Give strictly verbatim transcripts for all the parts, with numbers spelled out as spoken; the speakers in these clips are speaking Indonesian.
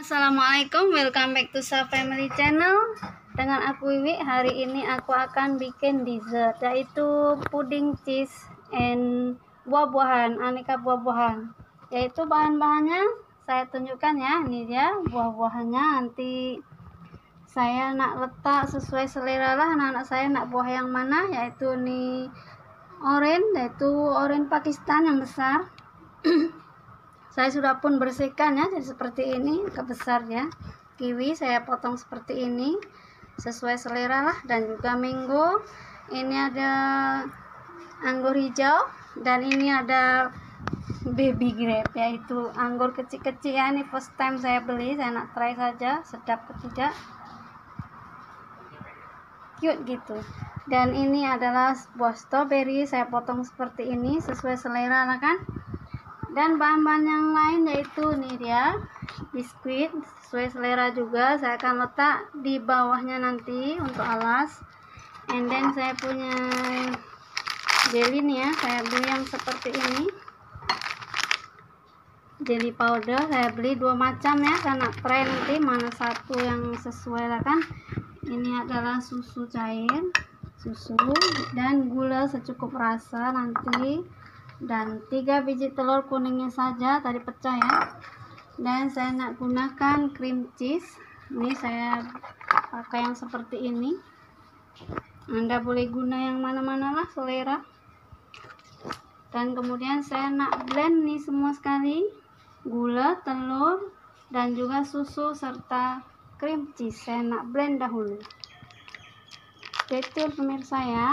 Assalamualaikum, welcome back to Sa Family Channel. Dengan aku Wiwi. Hari ini aku akan bikin dessert, yaitu puding cheese and buah-buahan, aneka buah-buahan. Yaitu bahan-bahannya saya tunjukkan ya. Ini dia buah-buahannya. Nanti saya nak letak sesuai selera lah, anak-anak saya nak buah yang mana. Yaitu nih orange, yaitu orange Pakistan yang besar. Saya sudah pun bersihkan ya, jadi seperti ini kebesar ya. Kiwi saya potong seperti ini sesuai selera lah, dan juga mango. Ini ada anggur hijau, dan ini ada baby grape, yaitu anggur kecil-kecil ya. Ini first time saya beli, saya nak try saja sedap atau tidak, cute gitu. Dan ini adalah buah strawberry, saya potong seperti ini sesuai selera lah kan. Dan bahan-bahan yang lain yaitu nih dia biskuit sesuai selera juga, saya akan letak di bawahnya nanti untuk alas. And then saya punya jelly nih ya, saya beli yang seperti ini, jelly powder. Saya beli dua macam ya, saya nak try nanti mana satu yang sesuai lah kan. Ini adalah susu cair, susu dan gula secukup rasa nanti, dan tiga biji telur kuningnya saja tadi pecah ya. Dan saya nak gunakan cream cheese, ini saya pakai yang seperti ini. Anda boleh guna yang mana-mana lah selera. Dan kemudian saya nak blend nih semua sekali, gula, telur, dan juga susu serta cream cheese. Saya nak blend dahulu. Stay tune pemirsa ya.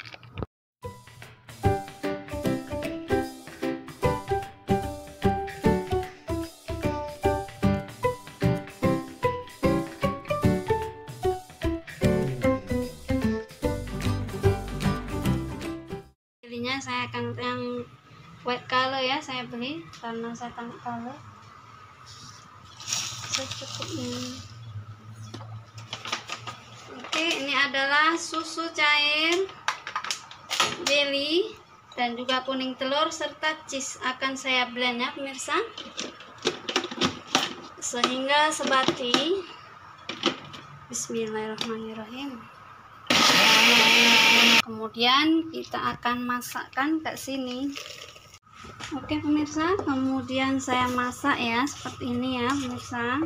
Jadinya saya akan yang white color ya, saya beli karena saya tangkap color secukupnya. Oke, ini adalah susu cair, jelly, dan juga kuning telur serta cheese akan saya blend ya pemirsa, sehingga sebati. Bismillahirrahmanirrahim. Kemudian kita akan masakkan ke sini. Oke pemirsa, kemudian saya masak ya seperti ini ya pemirsa.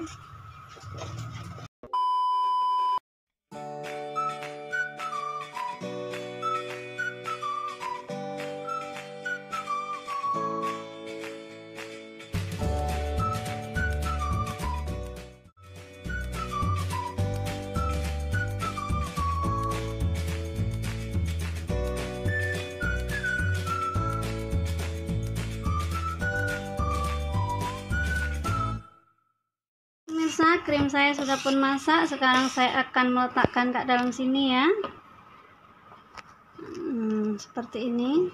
Pemirsa, krim saya sudah pun masak. Sekarang saya akan meletakkan ke dalam sini ya. Hmm, seperti ini.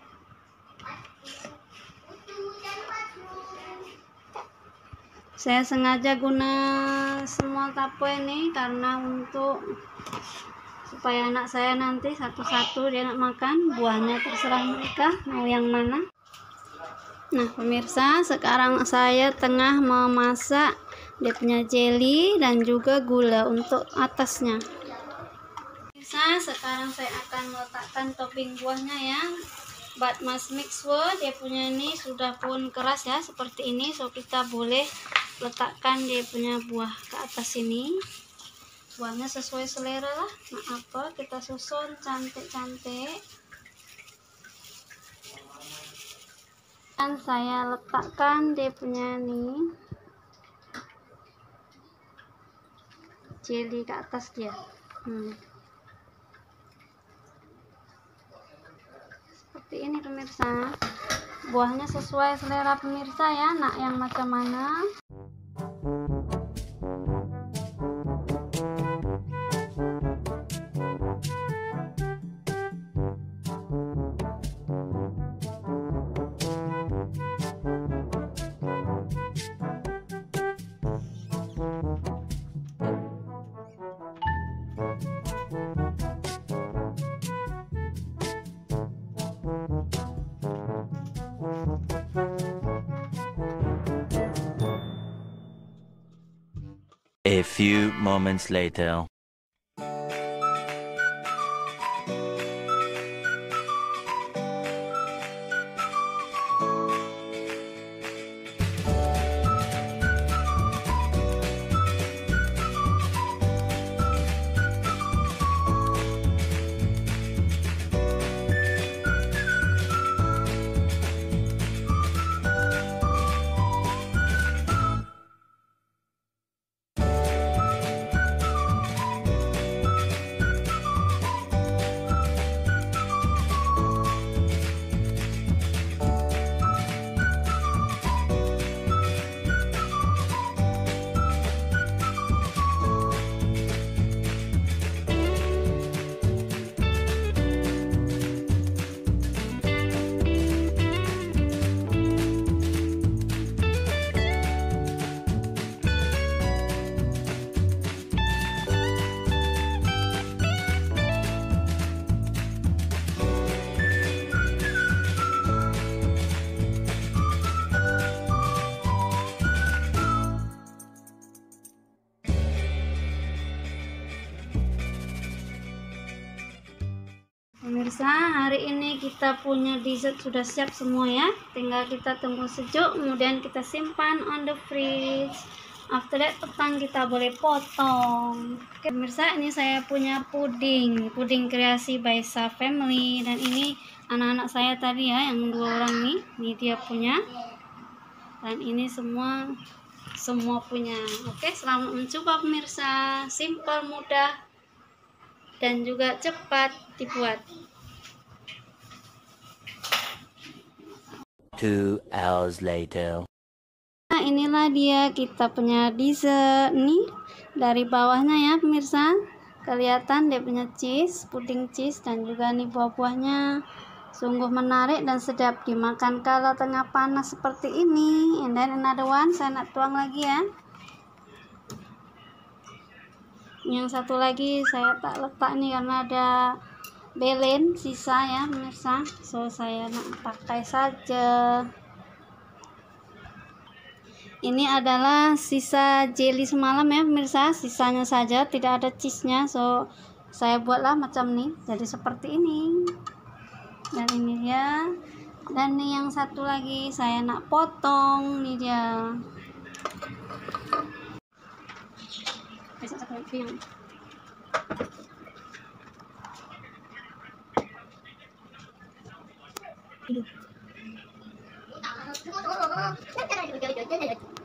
Saya sengaja guna semua tapo ini karena untuk supaya anak saya nanti satu-satu dia nak makan. Buahnya terserah mereka mau yang mana. Nah pemirsa, sekarang saya tengah memasak dia punya jelly dan juga gula untuk atasnya. Pemirsa, sekarang saya akan meletakkan topping buahnya ya. But must mix well, dia punya ini sudah pun keras ya seperti ini, so kita boleh letakkan dia punya buah ke atas ini. Buahnya sesuai selera lah, nah apa kita susun cantik-cantik. Dan saya letakkan dia punya nih jelly ke atas dia. Hmm. Seperti ini pemirsa. Buahnya sesuai selera pemirsa ya, nak yang macam mana. A few moments later. Pemirsa, hari ini kita punya dessert sudah siap semua ya. Tinggal kita tunggu sejuk, kemudian kita simpan on the fridge. After that, petang kita boleh potong. Oke, pemirsa, ini saya punya puding, puding kreasi by Sa Family. Dan ini anak-anak saya tadi ya, yang dua orang nih, ini dia punya. Dan ini semua semua punya. Oke, selamat mencoba pemirsa. Simple, mudah, dan juga cepat dibuat. Two hours later. Nah, inilah dia kita punya dessert nih. Dari bawahnya ya pemirsa, kelihatan dia punya cheese, puding cheese, dan juga nih buah-buahnya. Sungguh menarik dan sedap dimakan kalau tengah panas seperti ini. And then another one, saya nak tuang lagi ya. Yang satu lagi saya tak letak nih karena ada belen sisa ya pemirsa, so saya nak pakai saja. Ini adalah sisa jelly semalam ya pemirsa, sisanya saja, tidak ada cheese nya, so saya buatlah macam nih, jadi seperti ini. Dan ini dia. Dan nih yang satu lagi saya nak potong, nih dia. Besok satu lagi yang hidup.